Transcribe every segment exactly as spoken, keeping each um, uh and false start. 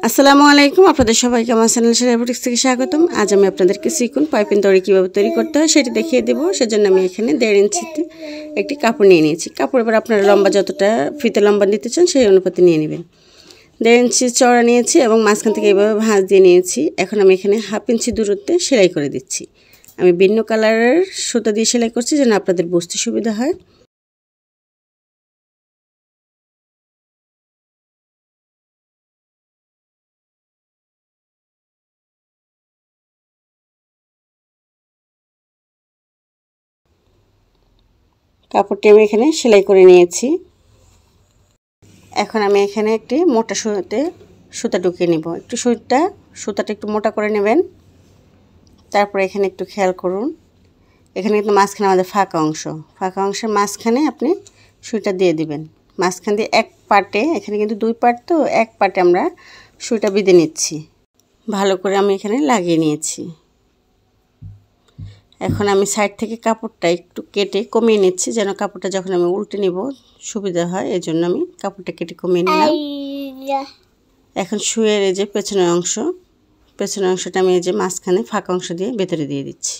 আসসালামু আলাইকুম আপনাদের সবাইকে আমার চ্যানেল সেরা বুটিক্স থেকে স্বাগতম। আজ আমি আপনাদেরকে সিকুন পাইপিং দড়ি কীভাবে তৈরি করতে হয় সেটি দেখিয়ে দেবো। সেজন্য আমি এখানে দেড় ইঞ্চিতে একটি কাপড় নিয়ে নিয়েছি। কাপড় এবার আপনারা লম্বা যতটা ফিতে লম্বা নিতে চান সেই অনুপাতে নিয়ে নেবেন। দেড় ইঞ্চি চওড়া নিয়েছি এবং মাঝখান থেকে এইভাবে ভাঁজ দিয়ে নিয়েছি। এখন আমি এখানে হাফ ইঞ্চি দূরত্বে সেলাই করে দিচ্ছি। আমি ভিন্ন কালারের সুতা দিয়ে সেলাই করছি যেন আপনাদের বুঝতে সুবিধা হয়। কাপড়টি আমি এখানে সেলাই করে নিয়েছি। এখন আমি এখানে একটি মোটা সুতাতে সুতা ঢুকিয়ে নিব। একটু সুতা সুতাটা একটু মোটা করে নেবেন। তারপরে এখানে একটু খেয়াল করুন, এখানে কিন্তু মাঝখানে আমাদের ফাঁকা অংশ, ফাঁকা অংশের মাঝখানে আপনি সুইটা দিয়ে দিবেন। মাঝখান দিয়ে এক পার্টে, এখানে কিন্তু দুই পার্ট, তো এক পার্টে আমরা সুইটা বেঁধে নিচ্ছি। ভালো করে আমি এখানে লাগিয়ে নিয়েছি। এখন আমি সাইড থেকে কাপড়টা একটু কেটে কমিয়ে নিচ্ছি যেন কাপড়টা যখন আমি উল্টে নিব সুবিধা হয়, এই জন্য আমি কাপড়টা কেটে কমিয়ে নিলাম। এখন শুয়ের এই যে পেছনের অংশ, পেছনের অংশটা আমি এই যে মাঝখানে ফাঁকা অংশ দিয়ে ভেতরে দিয়ে দিচ্ছি।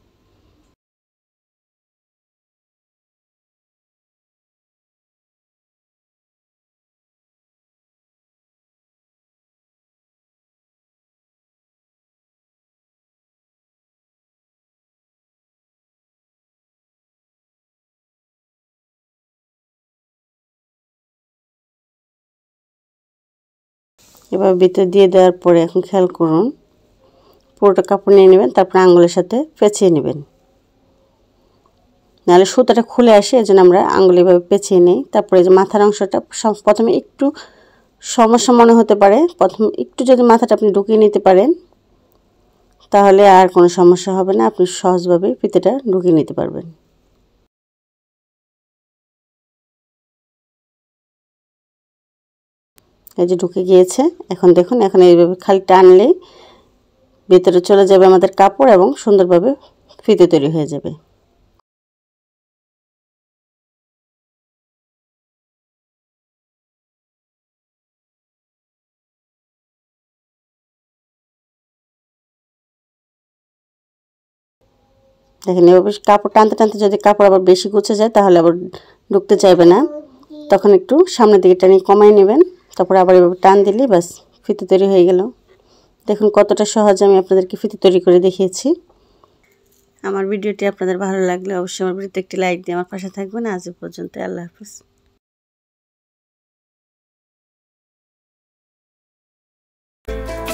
এবার ভিতরে দিয়ে দেওয়ার পরে এখন খেয়াল করুন, পুরোটা কাপড় নিয়ে নেবেন, তারপর আঙুলের সাথে পেঁচিয়ে নেবেন, নাহলে সুতাটা খুলে আসে, এই জন্য আমরা আঙুল এভাবে পেঁচিয়ে নিই। তারপরে যে মাথার অংশটা প্রথমে একটু সমস্যা মনে হতে পারে, প্রথম একটু যদি মাথাটা আপনি ঢুকিয়ে নিতে পারেন তাহলে আর কোনো সমস্যা হবে না, আপনি সহজভাবে ফিতেটা ঢুকিয়ে নিতে পারবেন। এই যে ঢুকে গিয়েছে। এখন দেখুন, এখন এইভাবে খালি টানলেই ভিতরে চলে যাবে আমাদের কাপড় এবং সুন্দরভাবে ফিতে তৈরি হয়ে যাবে। দেখেন, এভাবে কাপড় টানতে টানতে যদি কাপড় আবার বেশি গুছে যায় তাহলে আবার ঢুকতে চাইবে না, তখন একটু সামনের দিকে টানি কমাই নেবেন। তারপর আবার এভাবে টান দিলেই ব্যাস ফিতে তৈরি হয়ে গেল। দেখুন কতটা সহজে আমি আপনাদেরকে ফিতে তৈরি করে দেখিয়েছি। আমার ভিডিওটি আপনাদের ভালো লাগলে অবশ্যই আমার ভিডিওতে একটি লাইক দিয়ে আমার পাশে থাকবেন। আজ পর্যন্ত, আল্লাহ হাফেজ।